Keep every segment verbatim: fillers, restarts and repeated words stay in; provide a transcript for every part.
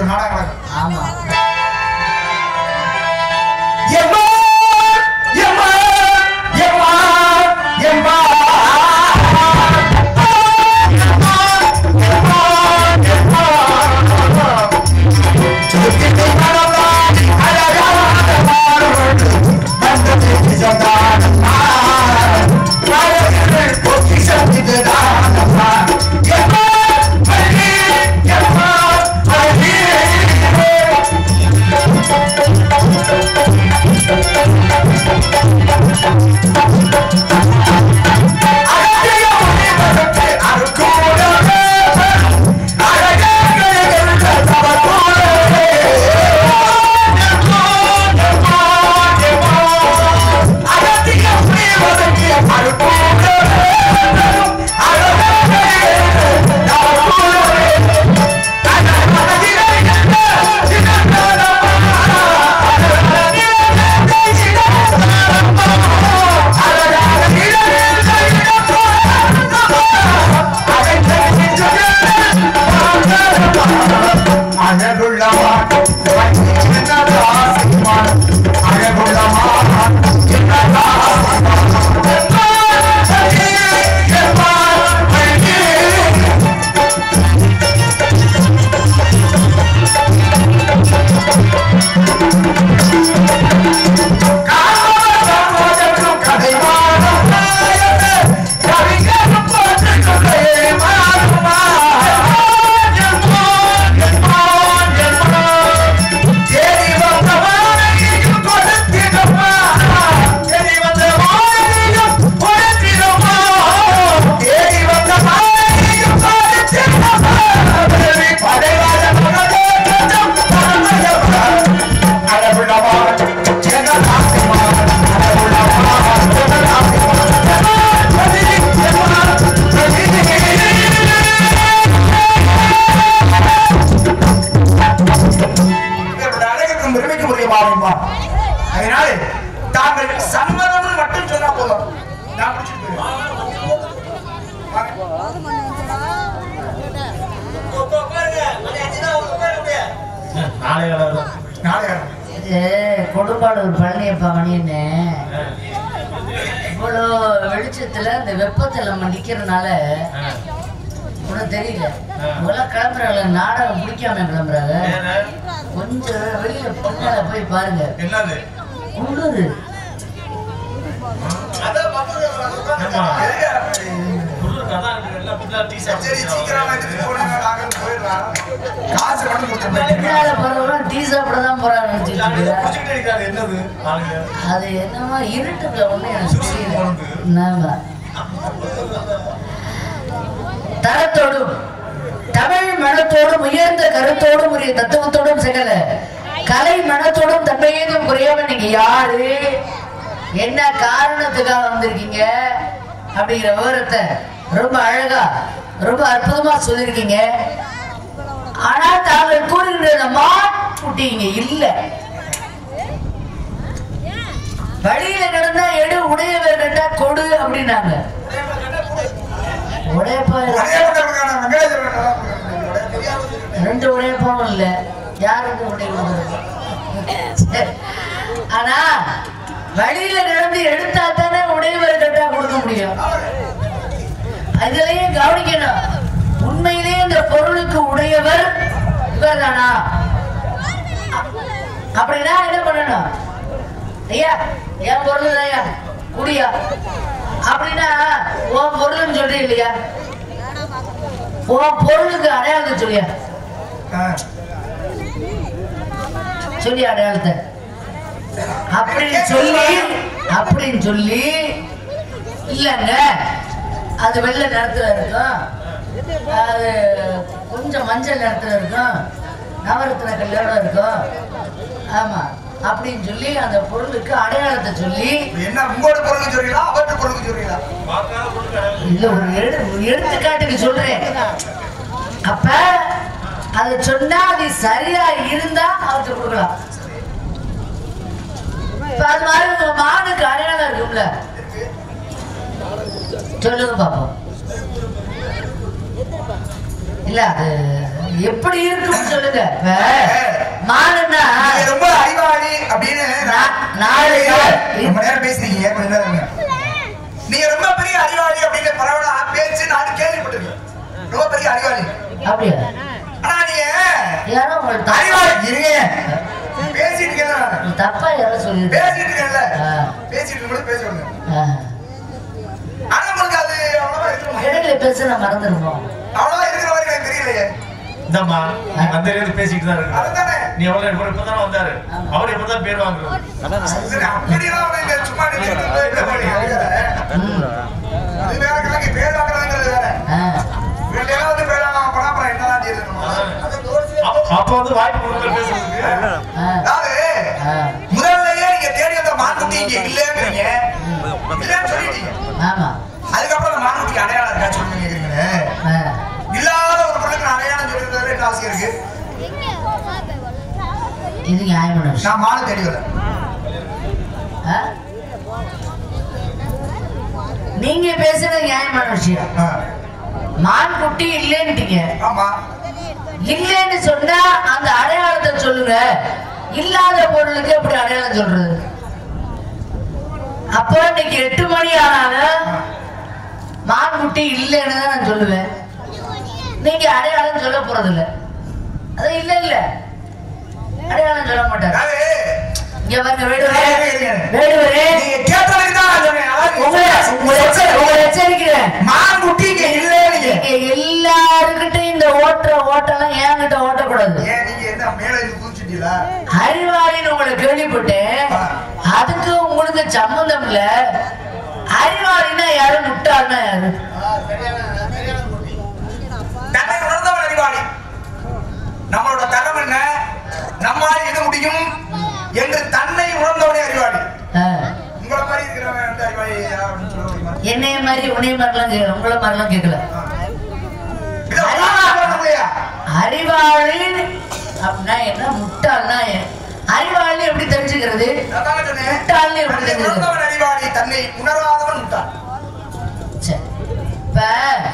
நாடகம். ஆமா எம்மா எம்மா எம்மா எம்மா கொடுப்பாளூர் பழனியப்பா மணியன்னு இவ்வளோ வெளிச்சத்துல இந்த வெப்பத்துல நம்ம நிக்கிறதுனால உனக்கு தெரியல இவெல்லாம் கிளம்புறாங்க நாடகம் பிடிக்காம கிளம்புறாங்க கொஞ்சம் வெளியில பின்னால போய் பாருங்க குளிரு டீ சாப்பிடதான் போறாங்க. அது என்னமா இருட்டுல ஒண்ணு எனக்கு தெரியல. தரத்தோடும் தமிழ் மனத்தோடும் உயர்ந்த கருத்தோடும் உரிய தத்துவத்தோடும் செகல கலை மனத்தோடும் தன்மையேதும் குறையாம நீங்க யாரு என்ன காரணத்துக்காக வந்திருக்கீங்க அப்படிங்கிற விவரத்தை ரொம்ப அழகா ரொம்ப அற்புதமா சொல்லிருக்கீங்க. ஆனா தாங்கள் கூறுகின்ற மாட்டீங்க இல்ல வழியில நடந்தா எடு உடையவர் கேட்டா கொடு அப்படின்னாங்க. உடையப்பா ரெண்டு உடையப்பாவும் இல்ல யாருக்கு உடைய. ஆனா வழியில நடந்து எடுத்தா தானே உடையவர் கேட்டா கொடுக்க முடியும். அதுலயே கவனிக்கணும். உண்மையிலேயே இந்த பொருளுக்கு உடையவர் இவர் தானா அப்படின்னா என்ன பண்ணணும்? ஐயா என் பொருள் தாயா குடியா அப்படின்னா உன் பொருள்னு சொல்றீ இல்லையா? உன் பொருளுக்கு அடையாளத்தை சொல்லியா சொல்லி அடையாளத்தை அப்படின்னு சொல்லி அப்படின்னு சொல்லி இல்லங்க அது வெள்ளை நிறத்துல இருக்கும், அது கொஞ்சம் மஞ்சள் நிறத்துல இருக்கும், நவரத்தின கல்லோட இருக்கும். ஆமா அப்படின்னு சொல்லி அந்த பொருளுக்கு அடையாளத்தை சொல்லி என்ன உங்களோட பொருள் சொல்றீங்களா அவரோட பொருள் சொல்றீங்களா? இல்ல ஒரு எடுத்துக்காட்டுக்கு சொல்றேன். அப்ப அதை சொன்னா அது சரியா இருந்தா அவருக்கு கொடுக்கலாம். அது மாதிரி உங்க மானுக்கு அடையாளம் இருக்கும்ல சொல்லுங்க பாப்போம். இல்ல அது எப்படி இருக்குன்னு சொல்லுங்க. மானுன்னா ரொம்ப அறிவாளி அப்படின்னு நாலு ரொம்ப நேரம் பேசுறீங்க. கொஞ்ச நேரம் நீங்க ரொம்ப பெரிய அறிவாளி அப்படின்னு பரவாயில்ல பேச்சு நான் கேள்விப்பட்டிருக்கேன். ரொம்ப பெரிய அறிவாளி அப்படியா? ஆனா நீங்க யாரோ உங்களுக்கு அறிவாளி இருங்க பேசிட்டு இருக்கேன். தப்பா யாரோ சொல்லி பேசிட்டு இருக்கேன்ல பேசிட்டு இருக்கும்போது பேசுவாங்க. ஆனா உங்களுக்கு அது அவ்வளவா இருக்கு இடையில பேச நான் மறந்துருவோம். அவ்வளவா இருக்கிற வரைக்கும் எனக்கு தெரியலையே. இந்தம்மா நீ வந்த இருந்து பேசிட்டு தான் இருக்கு. அதுதானே நீ எவ்வளவு இப்போ இப்பதான் வந்தாரு. அவர் இப்பதான் பேர் வாங்குறோம். அப்படியெல்லாம் அவங்க சும்மா நினைச்சிட்டு அது வேற கணக்கு பேர் வாங்குறதுங்கிறது வேற. இவங்கெல்லாம் வந்து பேர் வாங்க போனா அப்புறம் என்னதான் செய்யணும். அப்ப வந்து வாய்ப்பு கொடுத்து பேசுறதுக்கு அதாவது முதல்லயே நீங்க தேடி வந்த மான்குட்டி இங்க இல்லைங்கிறீங்க. இல்லைன்னு சொல்லிட்டீங்க. ஆமா. அதுக்கப்புறம் அந்த மான்குட்டிக்கு அடையாளம் இருக்கா சொல்லுங்க கேக்குறீங்களே. இல்லாத ஒரு பொருளுக்கு அடையாளம் சொல்லிருந்தது என்ன அவசியம் இருக்கு? இது நியாயமான விஷயம். நான் மாலை தேடி வரேன். நீங்க பேசுறது நியாயமான விஷயம். மான் குட்டி இல்லைன்னுட்டீங்க. ஆமா. இல்லைன்னு சொன்னா அந்த அடையாளத்தை சொல்லுங்க. இல்லாத பொருளுக்கு எப்படி அடையாளம் சொல்றது? அப்போ இன்னைக்கு எட்டு மணி ஆனாலும் மான் குட்டி இல்லைன்னு தான் நான் சொல்லுவேன். நீங்க அடையாளம் சொல்ல போறது இல்ல. அது இல்ல இல்ல அடையாளம் சொல்ல மாட்டாரு. இங்க பாருங்க வேடுவரே வேடுவரே நீங்க கேட்டதுக்கு தான் நான் சொன்னேன். உங்களை எச்சரிக்கிறேன். மான் குட்டி இங்க இல்ல. நீங்க எல்லாருக்கிட்டையும் இந்த ஓட்டுற ஓட்டெல்லாம் என்கிட்ட ஓட்டக்கூடாது. ஏன் நீங்க என்ன மேல இருந்து குதிச்சிட்டீங்களா? அறிவாளின்னு உங்களை கேள்விப்பட்டேன். அதுக்கு உங்களுக்கு சம்பந்தம் இல்ல. அறிவாளின்னா யாரு, முட்டாள்னா யாரு? தன்னை உணர்ந்தவன் அறிவாளி. நம்மளோட தரம் என்ன, நம்மால் இது முடியும் என்று தன்னை உணர்ந்தவனே அறிவாளி. உங்களை மாதிரி இருக்கிறவன் வந்து அறிவாளி அப்படின்னு சொல்ல முடியுமா? என்னைய மாதிரி உன்னைய மாதிரிலாம் கேட்கல, உங்களை மாதிரிலாம் கேட்கல. அறிவாளி அப்படின்னா என்ன, முட்டாள்னா அறிவாளி எப்படி தெரிஞ்சுக்கிறது? முட்டாள்னு எப்படி தெரிஞ்சுக்கிறது? அறிவாளி தன்னை உணராதவன் முட்டாள். இப்ப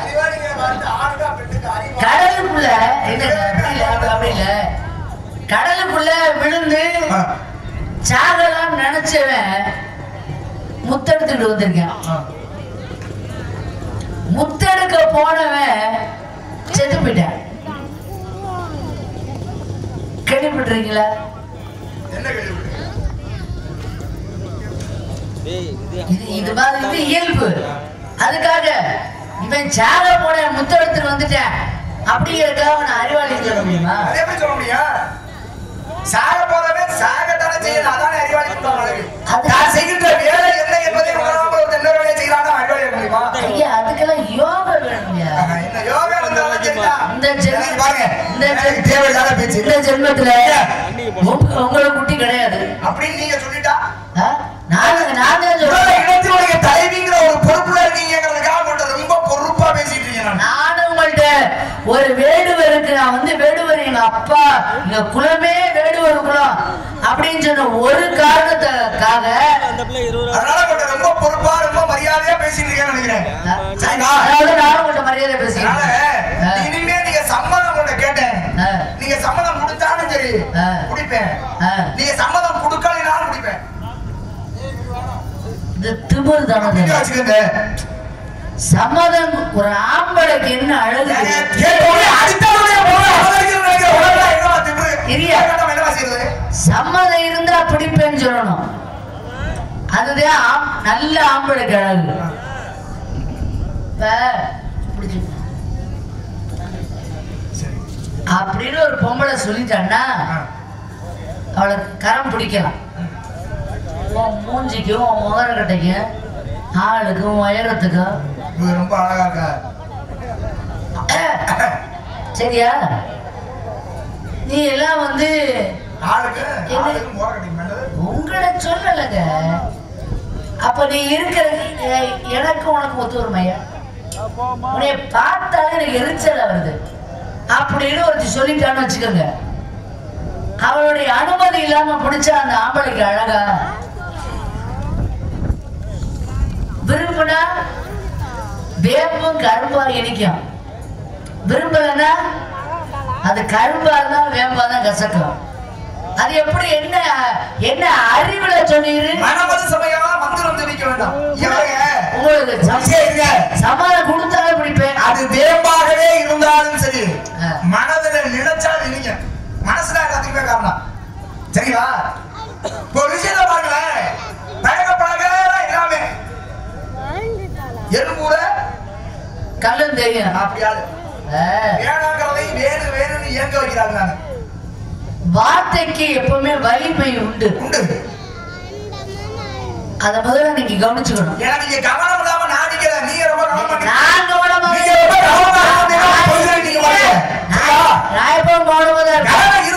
கடலுக்குள்ள அப்படி இல்ல, கடலுக்குள்ள விழுந்து சாகலாம் நினைச்சவன் முத்தெடுத்துட்டு வந்திருக்கான். முத்தெடுக்க போனவன் செத்து போயிட்டான். கேள்விப்பட்டிருக்கீங்களா? இது இது மாதிரி இது இயல்பு. அதுக்காக இவன் சாக போன முத்தெடுத்துட்டு வந்துட்டான் அப்படிங்கிறதுக்காக அவனை அறிவாளி சொல்ல முடியுமா? எப்படி சொல்ல முடியும்? சாக போறவன் சாகத்தானே செய்யணும். அதானே அறிவாளி சொல்றாங்க. நான் செய்கின்ற வேலை என்ன என்பதை உணராமல் ஒரு தென்ன வேலையை செய்யறானா அறிவாளி முடியுமா? ஐயா அதுக்கெல்லாம் யோகா வேணும்யா. என்ன யோகா இருந்தாலும் சரிதான். இந்த ஜென்ம பாருங்க இந்த தேவையில்லாத பேச்சு. இந்த ஜென்மத்துல உங்களை குட்டி கிடையாது அப்படின்னு நீங்க சொல்லிட்டா நாங்க நாங்க இடத்தினுடைய தலைவிங்கிற ஒரு பொறுப்புல இருக்கீங்கிறதுக்காக உங்கள்ட்ட ரொம்ப பொறுப்பா பேசிட்டு இருக்கேன். நானும் உங்கள்ட்ட ஒரு வேடுவருக்கு நான் வந்து வேடுவர் எங்க அப்பா எங்க குலமே வேடுவர் குலம் அப்படின்னு சொன்ன ஒரு காரணத்துக்காக அதனால உங்கள்ட்ட ரொம்ப பொறுப்பா ரொம்ப மரியாதையா பேசிட்டு இருக்கேன்னு நினைக்கிறேன். அதாவது நானும் உங்கள்ட்ட மரியாதை பேசுறேன். இனிமே நீங்க சம்மதம் உங்கள்ட்ட கேட்டேன். நீங்க சம்மதம் கொடுத்தாலும் சரி குடிப்பேன். நீங்க சம்மதம் கொடுக்கலைனாலும் குடிப்பேன். திமிர் தானே சம்மதம். ஒரு ஆம்பளைக்கு என்ன அழகு. சம்மதம் இருந்தா பிடிப்பேன்னு சொல்லணும். அதுதான் நல்ல ஆம்பளைக்கு அழகு. அப்படின்னு ஒரு பொம்பளை சொல்லிட்டான்னா அவளை கரம் பிடிக்கலாம். மூஞ்சிக்கும் முகரக்கட்டைக்கும் ஆளுக்கும் உயரத்துக்கும் ரொம்ப அழகா இருக்கா? சரியா? நீ எல்லாம் வந்து உங்களை சொல்லலங்க. அப்ப நீ இருக்கிற எனக்கு உனக்கு ஒத்து வருமையா? உன்னைய பார்த்தாலே எனக்கு எரிச்சல் வருது அப்படின்னு ஒருத்தி சொல்லிட்டான்னு வச்சுக்கோங்க. அவளுடைய அனுமதி இல்லாம பிடிச்சா அந்த ஆம்பளைக்கு அழகா? விரும்பினா வேப்பும் கரும்பா இனிக்கும். விரும்பலன்னா அது கரும்பா இருந்தா வேம்பா தான் கசக்கும். அது எப்படி என்ன என்ன அறிவுல சொல்லிரு மனமது சமயமா மந்திரம் தெரிவிக்க வேண்டாம். உங்களுக்கு சமாளம் கொடுத்தாலும் பிடிப்பேன். அது வேம்பாகவே இருந்தாலும் சரி, மனதுல நினைச்சாலும் இல்லைங்க, மனசுல எல்லாத்துக்குமே காரணம். சரிங்களா? இப்போ விஷயத்த பாக்கல, பழக பழக எல்லாமே எறும்பூர கல்லும் தெரியும். அப்படியாது வேணாங்கிறதை வேணு வேணும்னு இயங்க வைக்கிறாங்க. வார்த்தைக்கு எப்பவுமே வலிமை உண்டு உண்டு. அத முதல்ல நீங்க கவனிச்சுக்கணும். ஏன்னா நீங்க கவனம் இல்லாம நான் நிக்கல, நீங்க ரொம்ப கவனமா நான் கவனமா நீங்க ரொம்ப கவனமா நீங்க வாங்க. நான் எப்பவும் கவனமா தான் இருக்கேன்.